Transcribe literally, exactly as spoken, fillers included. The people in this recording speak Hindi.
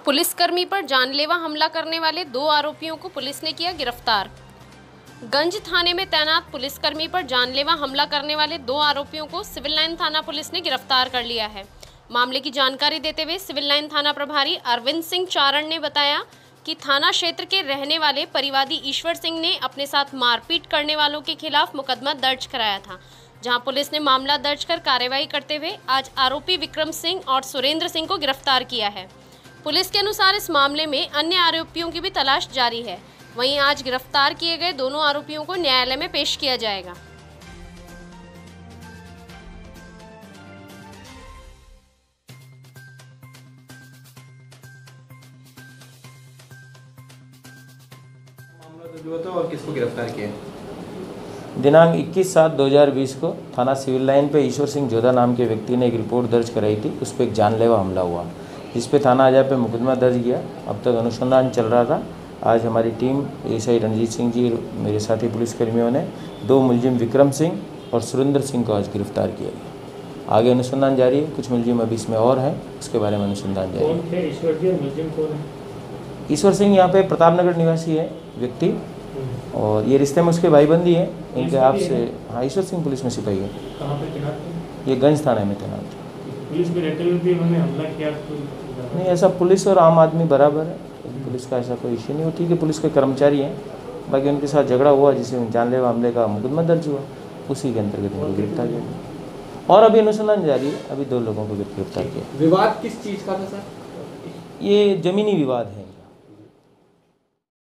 पुलिसकर्मी पर जानलेवा हमला करने वाले दो आरोपियों को पुलिस ने किया गिरफ्तार। गंज थाने में तैनात पुलिसकर्मी पर जानलेवा हमला करने वाले दो आरोपियों को सिविल लाइन थाना पुलिस ने गिरफ्तार कर लिया है। मामले की जानकारी देते हुए सिविल लाइन थाना प्रभारी अरविंद सिंह चारण ने बताया कि थाना क्षेत्र के रहने वाले परिवादी ईश्वर सिंह ने अपने साथ मारपीट करने वालों के खिलाफ मुकदमा दर्ज कराया था, जहां पुलिस ने मामला दर्ज कर कार्रवाई करते हुए आज आरोपी विक्रम सिंह और सुरेंद्र सिंह को गिरफ्तार किया है। पुलिस के अनुसार इस मामले में अन्य आरोपियों की भी तलाश जारी है। वहीं आज गिरफ्तार किए गए दोनों आरोपियों को न्यायालय में पेश किया जाएगा। मामला जो होता है और किसको गिरफ्तार किया? दिनांक इक्कीस सात दो हज़ार बीस को थाना सिविल लाइन पे ईश्वर सिंह जोधा नाम के व्यक्ति ने एक रिपोर्ट दर्ज कराई थी। उस पर एक जानलेवा हमला हुआ, जिस पे थाना आजा पे मुकदमा दर्ज किया। अब तक अनुसंधान चल रहा था। आज हमारी टीम एएसआई रणजीत सिंह जी, मेरे साथी पुलिसकर्मियों ने दो मुलजिम विक्रम सिंह और सुरेंद्र सिंह को आज गिरफ्तार किया गया। आगे अनुसंधान जारी है। कुछ मुलजिम अभी इसमें और हैं, उसके बारे में अनुसंधान जारी है। कौन थे ईश्वर जी और मुलजिम कौन है? ईश्वर सिंह यहाँ पे प्रतापनगर निवासी है व्यक्ति, और ये रिश्ते में उसके भाईबंदी है इनके आपसे। हाँ, ईश्वर सिंह पुलिस में सिपाही है। कहाँ पे तैनात थे? ये गंज थाने में तैनात है। पुलिस में रहते हुए भी उन्होंने हमला किया? नहीं, ऐसा पुलिस और आम आदमी बराबर है, पुलिस का ऐसा कोई इश्यू नहीं हो। ठीक है, पुलिस के कर्मचारी हैं, बाकी उनके साथ झगड़ा हुआ जिससे जानलेवा हमले का मुकदमा दर्ज हुआ, उसी के अंतर्गत उनको गिरफ्तार किया और अभी अनुसंधान जारी है। अभी दो लोगों को गिरफ्तार किया। विवाद किस चीज़ का था सर? ये जमीनी विवाद है।